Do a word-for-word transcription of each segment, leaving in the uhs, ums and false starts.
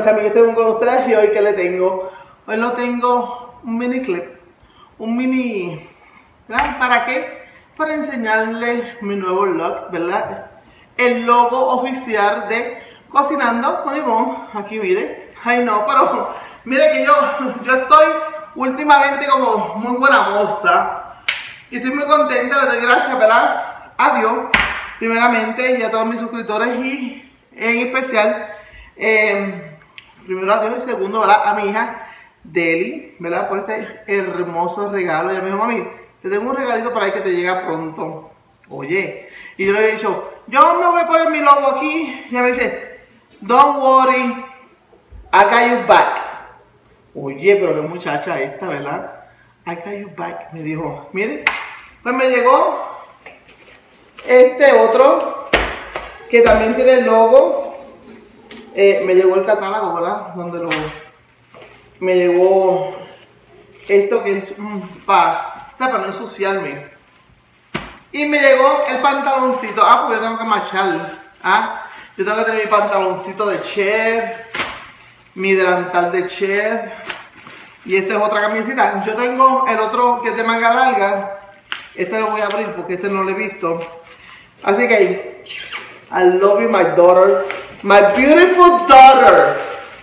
mis amigos, estoy con ustedes y hoy que le tengo, hoy lo tengo un mini clip, un mini, ¿verdad? ¿Para qué? Para enseñarles mi nuevo look, ¿verdad? El logo oficial de Cocinando con Ivonne, aquí mire, ay no, pero mire que yo, yo estoy últimamente como muy buena moza y estoy muy contenta, le doy gracias, ¿verdad? A Dios, primeramente, y a todos mis suscriptores y en especial, eh, primero a Dios y segundo, ¿verdad? A mi hija Deli, ¿verdad? Por este hermoso regalo. Ella me dijo, mami, te tengo un regalito para ahí que te llega pronto. Oye, y yo le he dicho, yo me voy a poner mi logo aquí. Y ella me dice, don't worry, I got you back. Oye, pero qué muchacha esta, ¿verdad? I got you back, me dijo. Miren, pues me llegó este otro que también tiene el logo. Eh, me llegó el catálogo, ¿verdad? Donde lo... Me llegó esto que es mm, para, para no ensuciarme. Y me llegó el pantaloncito. Ah, porque yo tengo que marchar. Ah, yo tengo que tener mi pantaloncito de chef, mi delantal de chef. Y esta es otra camiseta. Yo tengo el otro que es de manga larga. Este lo voy a abrir porque este no lo he visto. Así que, I love you, my daughter. My beautiful daughter.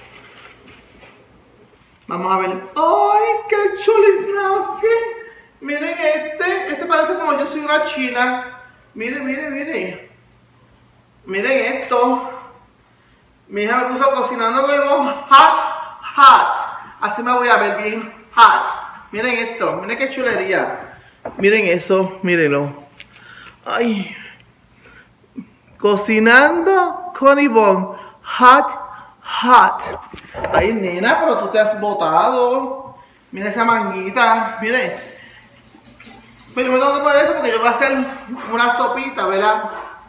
Vamos a ver. ¡Ay, qué chulisnaski! Miren este. Este parece como yo soy una china. Miren, miren, miren. Miren esto. Mi hija me puso Cocinando con Ivonne hot, hot. Así me voy a ver bien hot. Miren esto. Miren qué chulería. Miren eso. Mírenlo. Ay. Cocinando con Ivonne hot, hot. Ay, nena, pero tú te has botado. Mira esa manguita. Miren. Pues yo me tengo que poner esto porque yo voy a hacer una sopita, ¿verdad?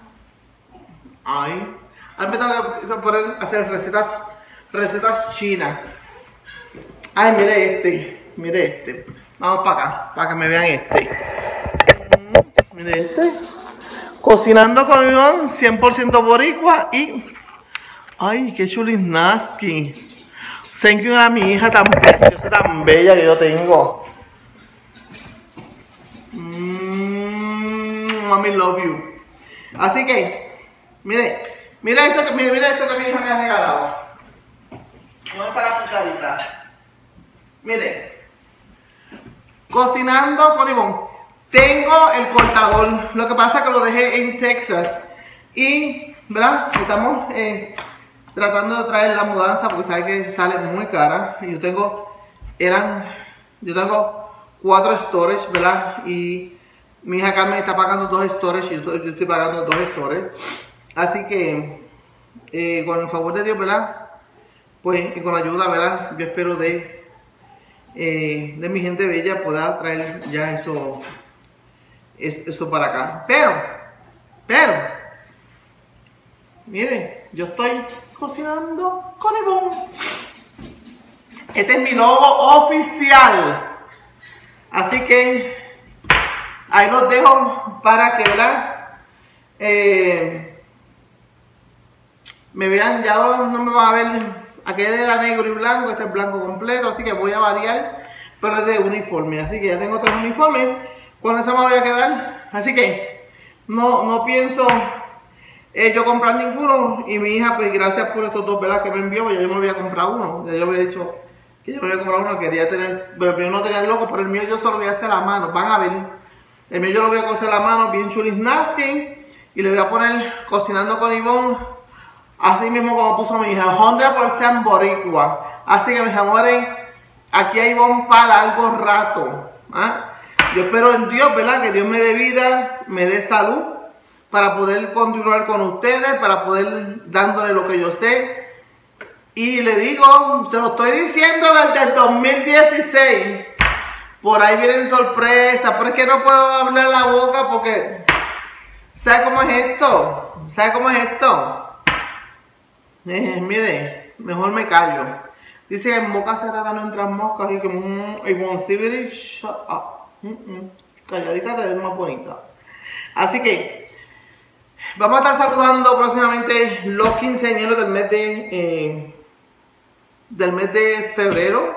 Ay. Ahora me tengo que poner a hacer recetas, recetas chinas. Ay, mire este. Mire este. Vamos para acá, para que me vean este. Mire este. Cocinando con Ivonne, cien por ciento boricua y... Ay, qué chulisnaski. Thank you a mi hija tan preciosa, tan bella que yo tengo. Mmm, mami love you. Así que, mire, mira esto que, mira esto que mi hija me ha regalado. ¿Dónde está la cucharita? Mire. Cocinando con Ivonne. Tengo el cortador. Lo que pasa es que lo dejé en Texas. Y, ¿verdad? Estamos... Eh, tratando de traer la mudanza porque sabe que sale muy cara. Y yo tengo, eran, yo tengo cuatro storage, ¿verdad? Y mi hija Carmen está pagando dos storage y yo, yo estoy pagando dos storage. Así que, eh, con el favor de Dios, ¿verdad? Pues, y con la ayuda, ¿verdad? Yo espero de, eh, de mi gente bella pueda traer ya eso, es, eso para acá. Pero, pero, miren, yo estoy cocinando con Ivonne. Este es mi logo oficial. Así que ahí los dejo para que, ¿verdad? Eh, me vean, ya no me van a ver. Aquel era negro y blanco, este es blanco completo. Así que voy a variar, pero es de uniforme. Así que ya tengo tres uniformes. Con eso me voy a quedar. Así que no, no pienso Eh, yo comprar ninguno y mi hija, pues gracias por estos dos, ¿verdad? Que me envió, ya yo me voy a comprar uno. Ya yo había dicho que yo me voy a comprar uno, quería tener, pero yo no tenía el loco, pero el mío yo solo voy a hacer la mano, van a ver. El mío yo lo voy a coser la mano bien chulisnaski y le voy a poner Cocinando con Ivonne, así mismo como puso mi hija, cien por ciento boricua. Así que mis amores, aquí hay Ivonne para largo rato. ¿Ah? Yo espero en Dios, ¿verdad? Que Dios me dé vida, me dé salud, para poder continuar con ustedes, para poder dándole lo que yo sé. Y le digo, se lo estoy diciendo desde el dos mil dieciséis. Por ahí vienen sorpresas, pero es que no puedo hablar la boca porque... ¿Sabe cómo es esto? ¿Sabe cómo es esto? Eh, mire, mejor me callo. Dice que en boca cerrada no entran moscas y que... Mm, Ivonne, shut up. Mm, mm. Calladita te ves más bonita. Así que... Vamos a estar saludando próximamente los quinceañeros del mes de, eh, del mes de febrero.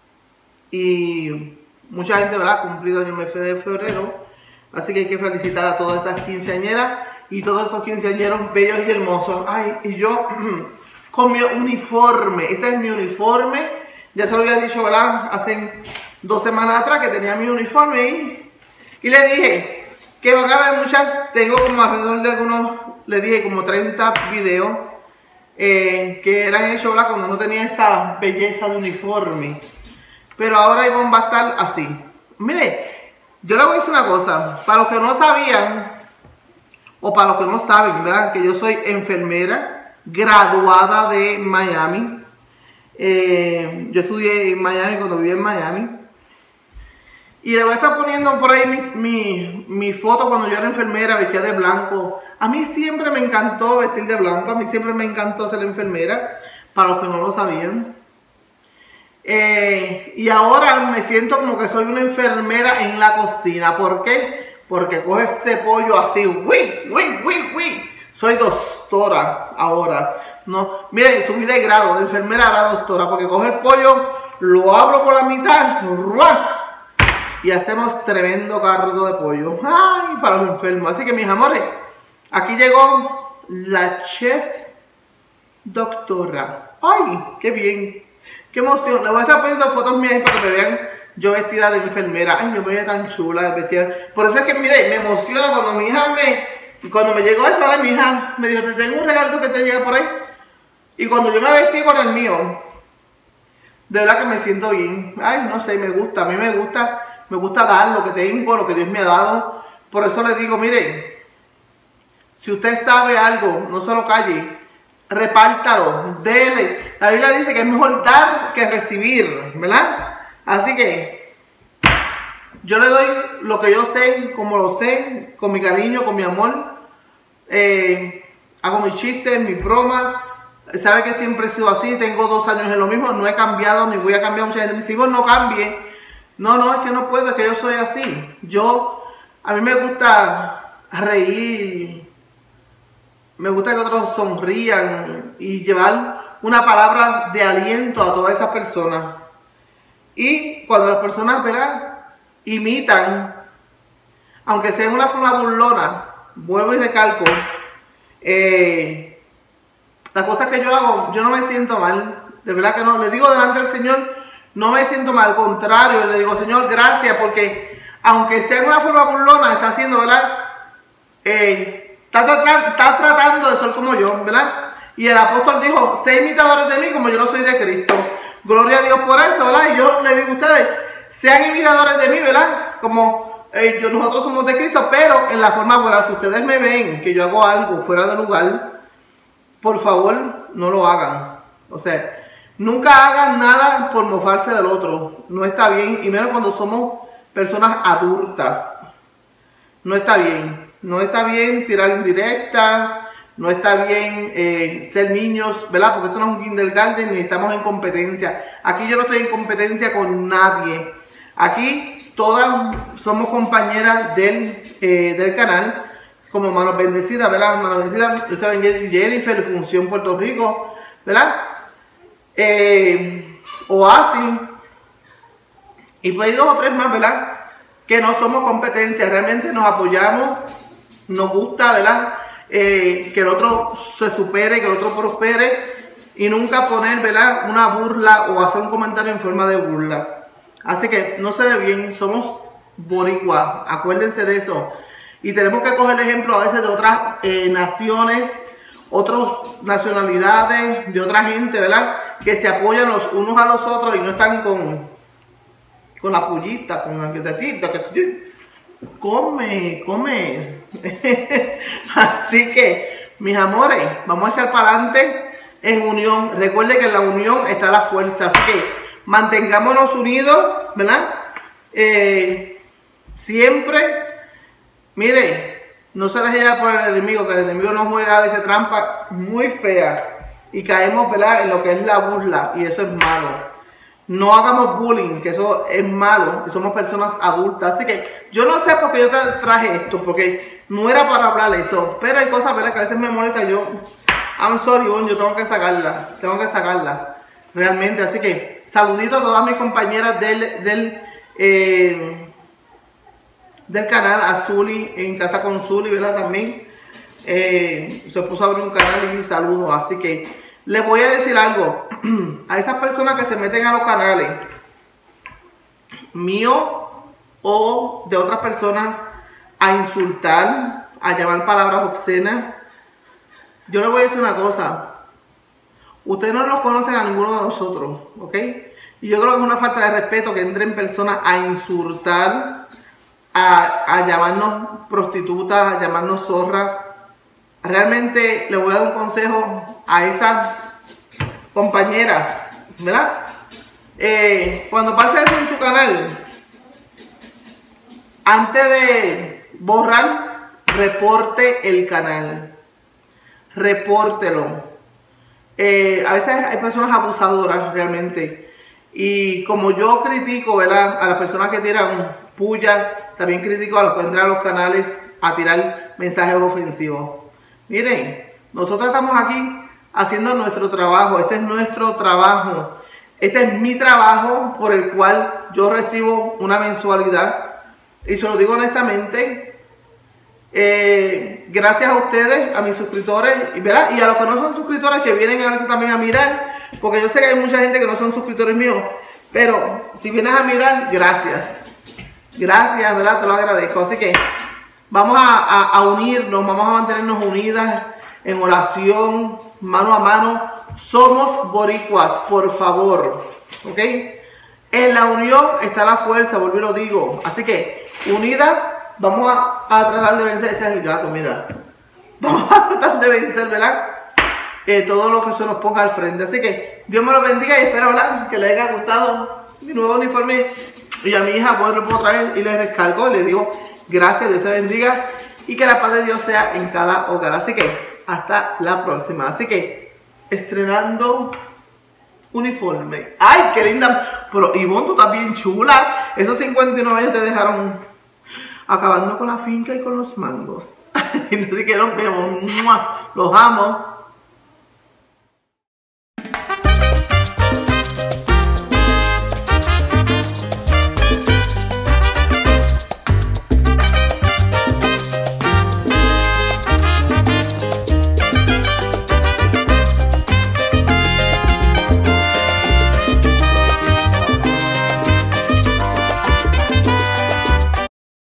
Y mucha gente, ¿verdad?, ha cumplido en el mes de febrero. Así que hay que felicitar a todas esas quinceañeras y todos esos quinceañeros bellos y hermosos. Ay, y yo con mi uniforme, este es mi uniforme. Ya se lo había dicho, ¿verdad?, hace dos semanas atrás que tenía mi uniforme y, y le dije que van a ver muchas, tengo como alrededor de algunos, le dije como treinta videos eh, que eran hechos, ¿verdad?, cuando no tenía esta belleza de uniforme. Pero ahora Ivonne va a estar así. Mire, yo le voy a decir una cosa, para los que no sabían, o para los que no saben, ¿verdad?, que yo soy enfermera, graduada de Miami. Eh, yo estudié en Miami cuando viví en Miami. Y le voy a estar poniendo por ahí mi, mi, mi foto cuando yo era enfermera, vestida de blanco. A mí siempre me encantó vestir de blanco, a mí siempre me encantó ser enfermera, para los que no lo sabían. Eh, y ahora me siento como que soy una enfermera en la cocina. ¿Por qué? Porque coge este pollo así, uy, uy, uy, uy. Soy doctora ahora. No, miren, subí de grado, de enfermera a la doctora, porque coge el pollo, lo abro por la mitad, ¡ruah!, y hacemos tremendo cardo de pollo. Ay, para los enfermos. Así que, mis amores, aquí llegó la chef doctora. Ay, qué bien, qué emoción. Le voy a estar poniendo fotos mías para que me vean yo vestida de enfermera. Ay, me voy a tan chula de vestida. Por eso es que, mire, me emociona cuando mi hija me, cuando me llegó el padre, mi hija me dijo, te tengo un regalo que te llega por ahí. Y cuando yo me vestí con el mío, de verdad que me siento bien. Ay, no sé, me gusta, a mí me gusta. Me gusta dar lo que tengo, lo que Dios me ha dado. Por eso les digo, mire, si usted sabe algo, no se lo calle, repártalo, dele. La Biblia dice que es mejor dar que recibir, ¿verdad? Así que yo le doy lo que yo sé, como lo sé, con mi cariño, con mi amor. Eh, hago mis chistes, mis bromas. Sabe que siempre he sido así, tengo dos años en lo mismo, no he cambiado, ni voy a cambiar. Mucha gente me dice, no cambie. No, no, es que no puedo, es que yo soy así. Yo, a mí me gusta reír, me gusta que otros sonrían y llevar una palabra de aliento a todas esas personas. Y cuando las personas, ¿verdad?, imitan, aunque sea una forma burlona, vuelvo y recalco, eh, las cosas que yo hago, yo no me siento mal, de verdad que no, le digo delante del Señor, no me siento mal, al contrario, le digo, Señor, gracias, porque aunque sea una forma burlona, está haciendo, ¿verdad? Eh, está, está, está tratando de ser como yo, ¿verdad? Y el apóstol dijo, sé imitadores de mí como yo lo soy de Cristo. Gloria a Dios por eso, ¿verdad? Y yo le digo a ustedes, sean imitadores de mí, ¿verdad? Como eh, yo, nosotros somos de Cristo, pero en la forma buena. Si ustedes me ven que yo hago algo fuera de lugar, por favor, no lo hagan. O sea, nunca hagan nada por mofarse del otro. No está bien, y menos cuando somos personas adultas. No está bien. No está bien tirar indirectas. No está bien eh, ser niños, ¿verdad? Porque esto no es un kindergarten ni estamos en competencia. Aquí yo no estoy en competencia con nadie. Aquí todas somos compañeras del, eh, del canal. Como Manos Bendecidas, ¿verdad? Manos Bendecidas, yo estaba en Jennifer, Función Puerto Rico, ¿verdad? Eh, Oasis. Y pues hay dos o tres más, ¿verdad? Que no somos competencia. Realmente nos apoyamos. Nos gusta, ¿verdad? Eh, que el otro se supere, que el otro prospere, y nunca poner, ¿verdad?, una burla o hacer un comentario en forma de burla. Así que no se ve bien, somos boricuas, acuérdense de eso. Y tenemos que coger el ejemplo a veces de otras eh, naciones, otras nacionalidades, de otra gente, ¿verdad?, que se apoyan los unos a los otros y no están con, con la pullita, con la que te tita, que come, come. Así que, mis amores, vamos a echar para adelante en unión. Recuerde que en la unión está la fuerza. Así que mantengámonos unidos, ¿verdad? Eh, siempre, mire, no se deje llevar por el enemigo, que el enemigo nos juega a veces trampa muy fea y caemos, ¿verdad?, en lo que es la burla, y eso es malo. No hagamos bullying, que eso es malo, que somos personas adultas. Así que yo no sé por qué yo traje esto, porque no era para hablar eso. Pero hay cosas, ¿verdad?, que a veces me molesta. Yo, I'm sorry, bueno, yo tengo que sacarla, tengo que sacarla. realmente. Así que saludito a todas mis compañeras del, del, eh, del canal, a Zuli, en Casa con Zuli, ¿verdad? También eh, se puso a abrir un canal y saludo. Así que les voy a decir algo a esas personas que se meten a los canales mío o de otras personas a insultar, a llamar palabras obscenas. Yo les voy a decir una cosa: ustedes no nos conocen a ninguno de nosotros, ¿ok? Y yo creo que es una falta de respeto que entren personas a insultar, a, a llamarnos prostitutas, a llamarnos zorras. Realmente le voy a dar un consejo a esas compañeras, ¿verdad? Eh, cuando pase eso en su canal, antes de borrar, reporte el canal. Repórtelo. Eh, a veces hay personas abusadoras realmente. Y como yo critico, ¿verdad?, a las personas que tiran puya, también critico a los que entran a los canales a tirar mensajes ofensivos. Miren, nosotros estamos aquí haciendo nuestro trabajo. Este es nuestro trabajo. Este es mi trabajo por el cual yo recibo una mensualidad. Y se lo digo honestamente, eh, gracias a ustedes, a mis suscriptores, ¿verdad? Y a los que no son suscriptores, que vienen a veces también a mirar, porque yo sé que hay mucha gente que no son suscriptores míos, pero si vienes a mirar, gracias. Gracias, ¿verdad? Te lo agradezco. Así que vamos a, a, a unirnos, vamos a mantenernos unidas en oración, mano a mano. Somos boricuas, por favor, ¿ok? En la unión está la fuerza, vuelvo y lo digo. Así que, unidas, vamos a, a tratar de vencer. Ese es el gato, mira. Vamos a tratar de vencer, ¿verdad? Eh, todo lo que se nos ponga al frente. Así que, Dios me lo bendiga y espero, ¿verdad?, que les haya gustado mi nuevo uniforme. Y a mi hija, pues lo puedo traer y les descargo. Les digo, gracias, Dios te bendiga. Y que la paz de Dios sea en cada hogar. Así que, hasta la próxima. Así que, estrenando uniforme. ¡Ay, qué linda! Pero Ivonne, tú estás bien chula. Esos cincuenta y nueve años te dejaron acabando con la finca y con los mangos. Así que nos vemos. Los amo.